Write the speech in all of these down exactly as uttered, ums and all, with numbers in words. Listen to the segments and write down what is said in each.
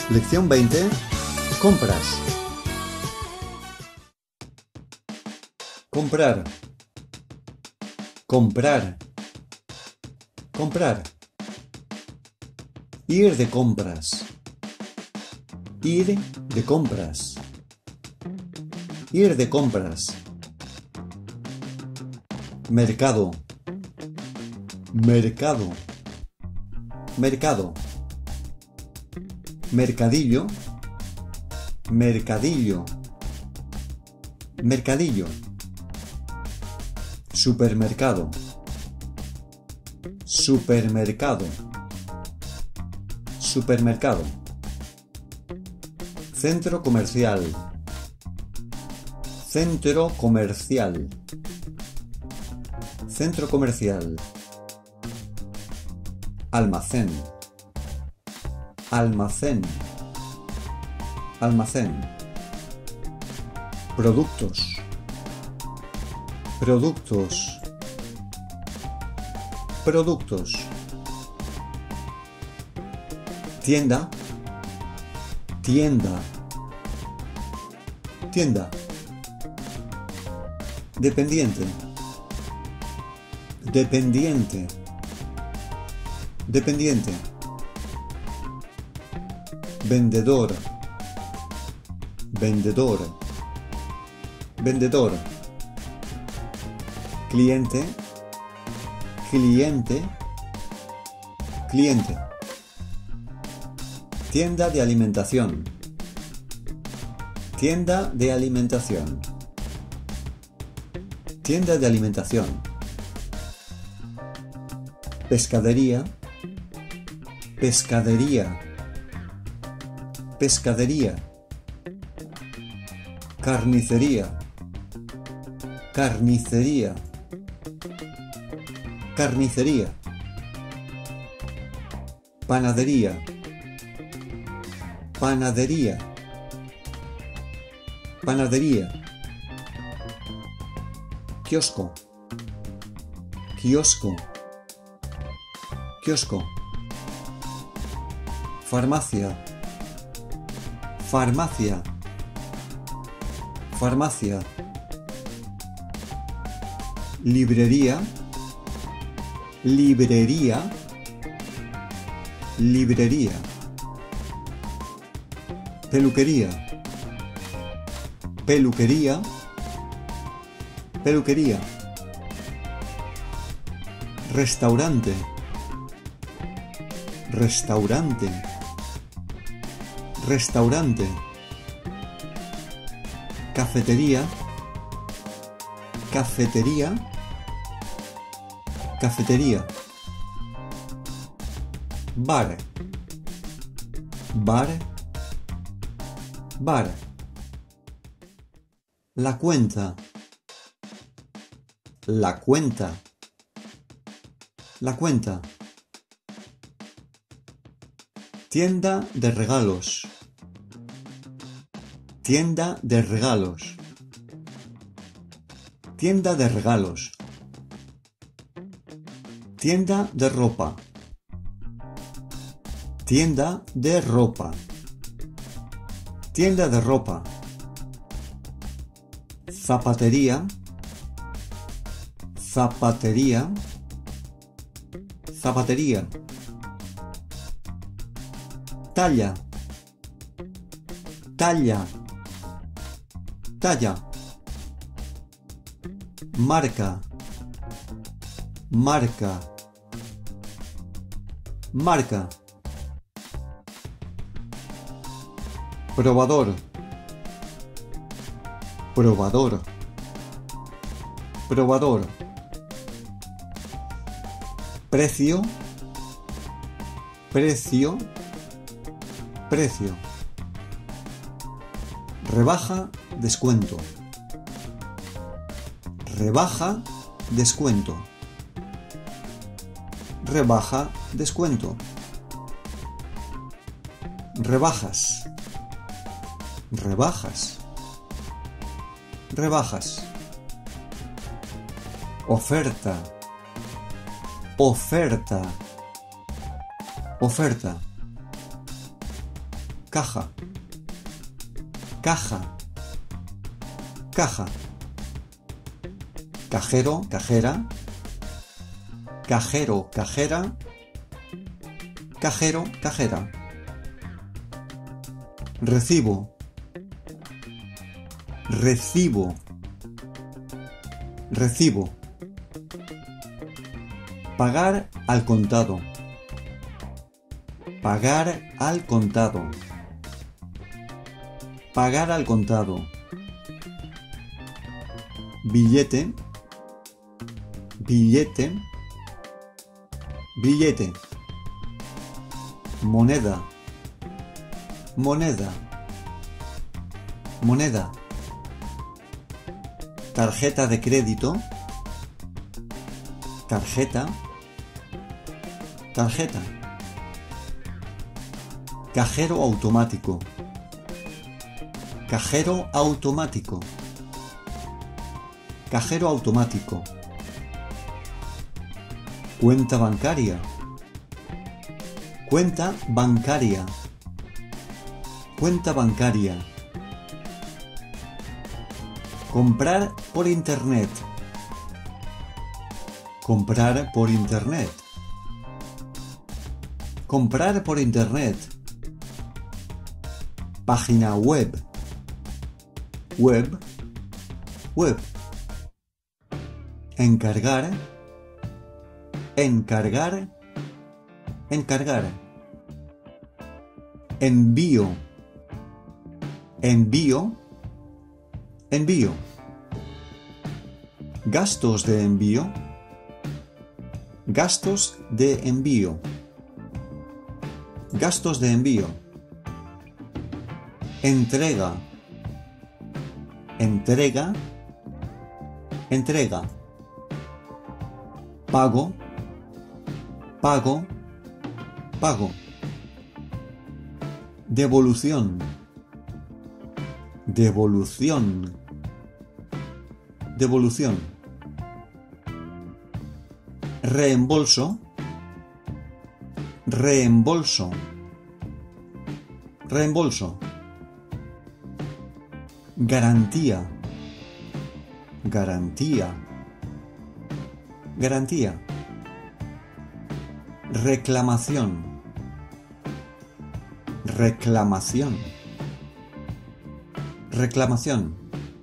Lección veinte. Compras. Comprar. Comprar. Comprar. Ir de compras. Ir de compras. Ir de compras. Mercado. Mercado. Mercado. Mercadillo. Mercadillo. Mercadillo. Supermercado. Supermercado. Supermercado. Centro comercial. Centro comercial. Centro comercial. Almacén. Almacén. Almacén. Productos. Productos. Productos. Tienda. Tienda. Tienda. Dependiente. Dependiente. Dependiente. Vendedor. Vendedor. Vendedor. Cliente. Cliente. Cliente. Tienda de alimentación. Tienda de alimentación. Tienda de alimentación. Pescadería. Pescadería. Pescadería. Carnicería. Carnicería. Carnicería. Panadería. Panadería. Panadería. Kiosco. Kiosco. Kiosco. Farmacia. Farmacia. Farmacia. Librería. Librería. Librería. Peluquería. Peluquería. Peluquería. Restaurante. Restaurante. Restaurante. Cafetería. Cafetería. Cafetería. Bar. Bar. Bar. La cuenta. La cuenta. La cuenta. Tienda de regalos. Tienda de regalos. Tienda de regalos. Tienda de ropa. Tienda de ropa. Tienda de ropa. Zapatería. Zapatería. Zapatería. Talla. Talla. Talla. Marca. Marca. Marca. Probador. Probador. Probador. Precio. Precio. Precio. Rebaja, descuento. Rebaja, descuento. Rebaja, descuento. Rebajas. Rebajas. Rebajas. Oferta. Oferta. Oferta. caja, caja, caja, cajero, cajera, cajero, cajera, cajero, cajera, recibo, recibo, recibo, pagar al contado, pagar al contado, pagar al contado, billete, billete, billete, moneda, moneda, moneda, tarjeta de crédito, tarjeta, tarjeta, cajero automático, cajero automático, cajero automático, cuenta bancaria, cuenta bancaria, cuenta bancaria, comprar por internet, comprar por internet, comprar por internet, página web, web, web, encargar, encargar, encargar, envío, envío, envío, gastos de envío, gastos de envío, gastos de envío, entrega, entrega, entrega, pago, pago, pago, devolución, devolución, devolución, reembolso, reembolso, reembolso, garantía, garantía, garantía, reclamación, reclamación, reclamación,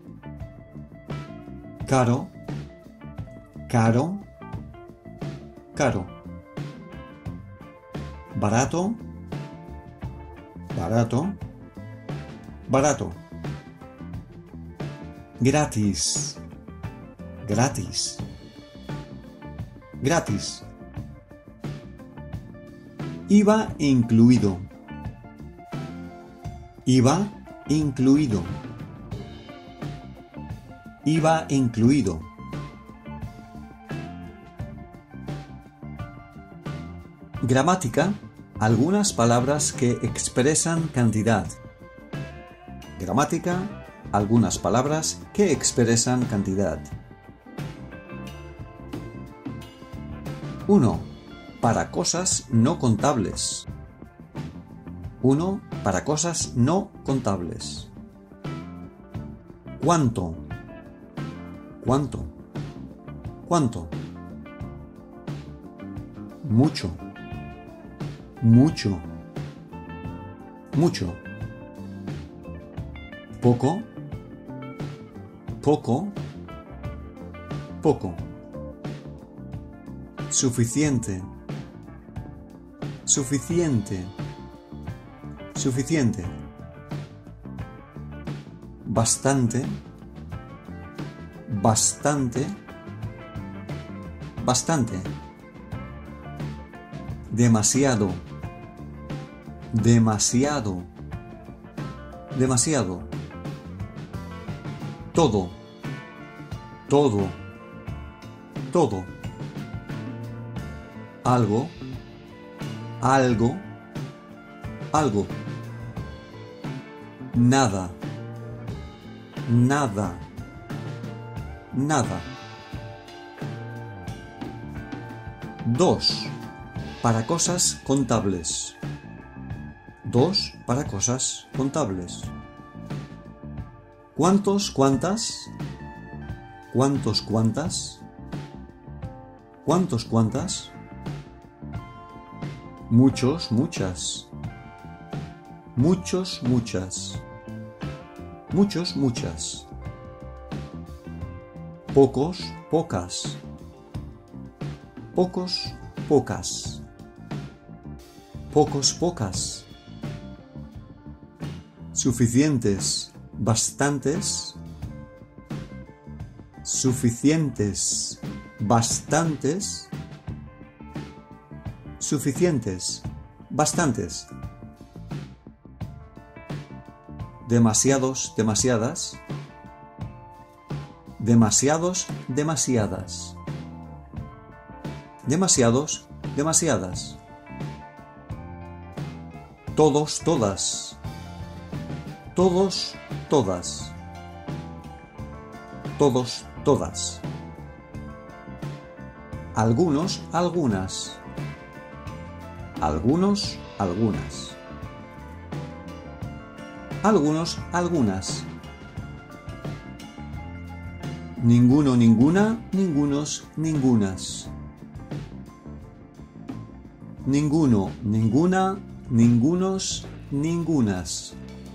caro, caro, caro, barato, barato, barato, gratis, gratis, gratis, I V A incluido, I V A incluido, I V A incluido, gramática, algunas palabras que expresan cantidad. Gramática, algunas palabras que expresan cantidad. uno. Para cosas no contables. uno. Para cosas no contables. ¿Cuánto? ¿Cuánto? ¿Cuánto? Mucho. Mucho. Mucho. Poco. Poco. Poco. Suficiente. Suficiente. Suficiente. Bastante. Bastante. Bastante. Demasiado. Demasiado. Demasiado. Todo. Todo. Todo. Algo. Algo. Algo. Nada. Nada. Nada. dos. Para cosas contables. dos para cosas contables. ¿Cuántos, cuántas? ¿Cuántos, cuántas? ¿Cuántos, cuántas? Muchos, muchas. Muchos, muchas. Muchos, muchas. Pocos, pocas. Pocos, pocas. Pocos, pocas. Suficientes, bastantes. Suficientes, bastantes. Suficientes, bastantes. Demasiados, demasiadas. Demasiados, demasiadas. Demasiados, demasiadas. Todos, todas. Todos, todas. Todos, todas. Algunos, algunas. Algunos, algunas. Algunos, algunas. Ninguno, ninguna, ningunos, ningunas. Ninguno, ninguna, ningunos, ningunas.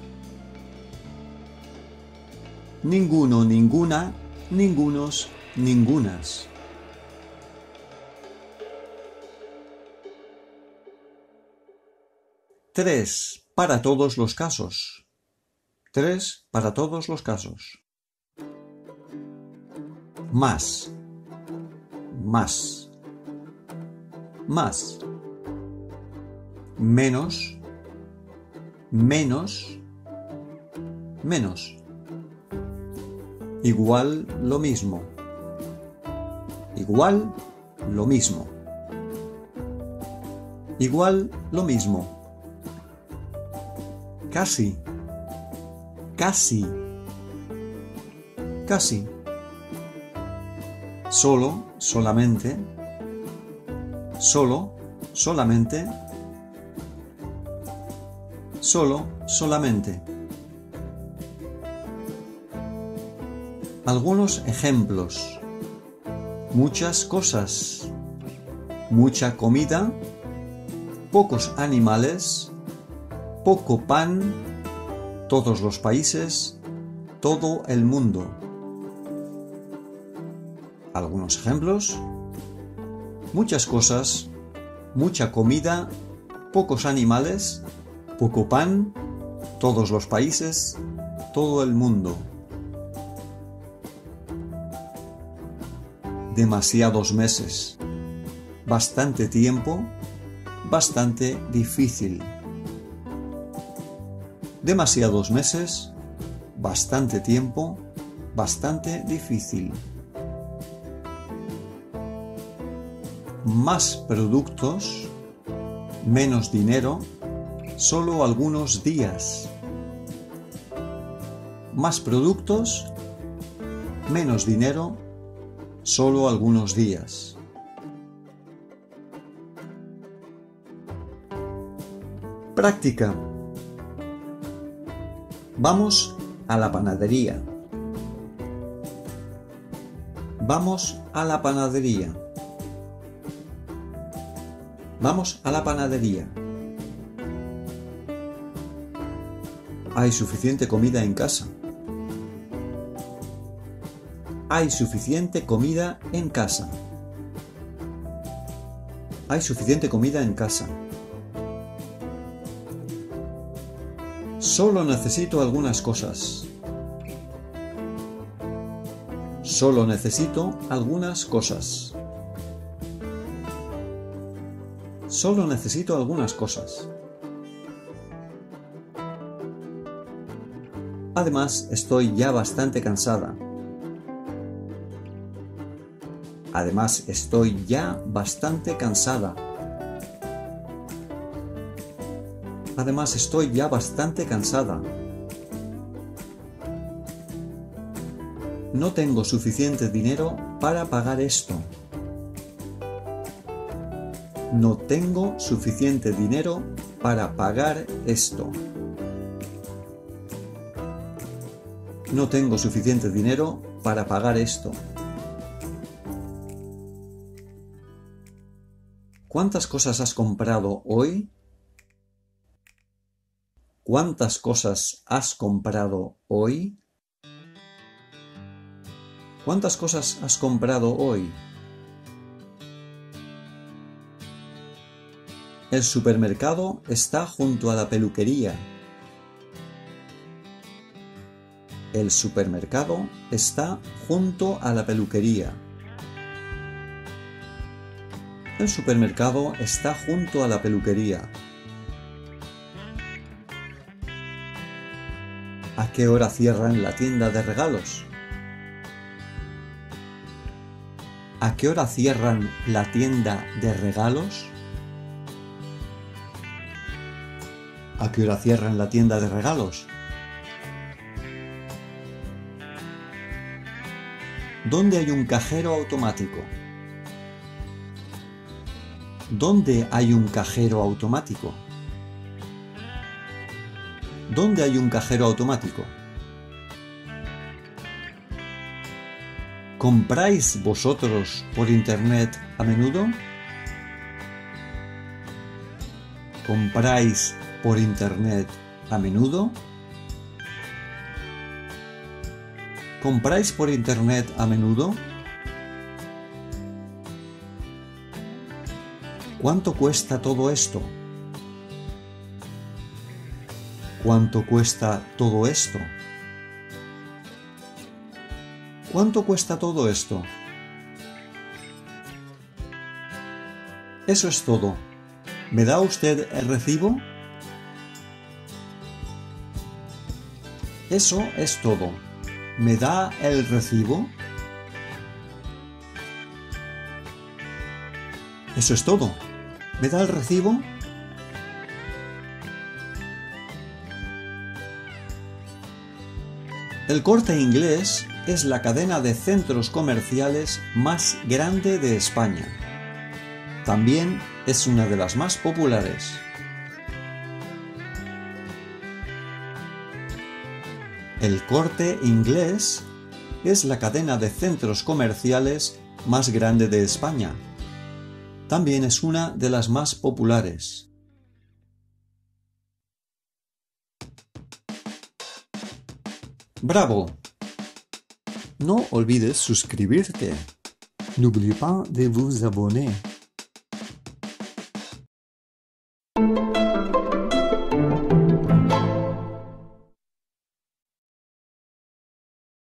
Ninguno, ninguna, ningunos, ningunas. Tres para todos los casos. Tres para todos los casos. Más. Más. Más. Menos. Menos. Menos. Igual, lo mismo. Igual, lo mismo. Igual, lo mismo. Casi. Casi. Casi. Solo, solamente. Solo, solamente. Solo, solamente. Algunos ejemplos. Muchas cosas. Mucha comida. Pocos animales. Poco pan. Todos los países. Todo el mundo. Algunos ejemplos. Muchas cosas. Mucha comida. Pocos animales. Poco pan. Todos los países. Todo el mundo. Demasiados meses. Bastante tiempo. Bastante difícil. Demasiados meses. Bastante tiempo. Bastante difícil. Más productos. Menos dinero. Solo algunos días. Más productos. Menos dinero. Solo algunos días. Práctica. Vamos a la panadería. Vamos a la panadería. Vamos a la panadería. ¿Hay suficiente comida en casa? Hay suficiente comida en casa. Hay suficiente comida en casa. Solo necesito algunas cosas. Solo necesito algunas cosas. Solo necesito algunas cosas. Además, estoy ya bastante cansada. Además, estoy ya bastante cansada. Además, estoy ya bastante cansada. No tengo suficiente dinero para pagar esto. No tengo suficiente dinero para pagar esto. No tengo suficiente dinero para pagar esto. ¿Cuántas cosas has comprado hoy? ¿Cuántas cosas has comprado hoy? ¿Cuántas cosas has comprado hoy? El supermercado está junto a la peluquería. El supermercado está junto a la peluquería. El supermercado está junto a la peluquería. ¿A qué hora cierran la tienda de regalos? ¿A qué hora cierran la tienda de regalos? ¿A qué hora cierran la tienda de regalos? ¿Dónde hay un cajero automático? ¿Dónde hay un cajero automático? ¿Dónde hay un cajero automático? ¿Compráis vosotros por internet a menudo? ¿Compráis por internet a menudo? ¿Compráis por internet a menudo? ¿Cuánto cuesta todo esto? ¿Cuánto cuesta todo esto? ¿Cuánto cuesta todo esto? Eso es todo. ¿Me da usted el recibo? Eso es todo. ¿Me da el recibo? Eso es todo. ¿Me da el recibo? El Corte Inglés es la cadena de centros comerciales más grande de España. También es una de las más populares. El Corte Inglés es la cadena de centros comerciales más grande de España. También es una de las más populares. ¡Bravo! No olvides suscribirte. N'oubliez pas de vous abonner.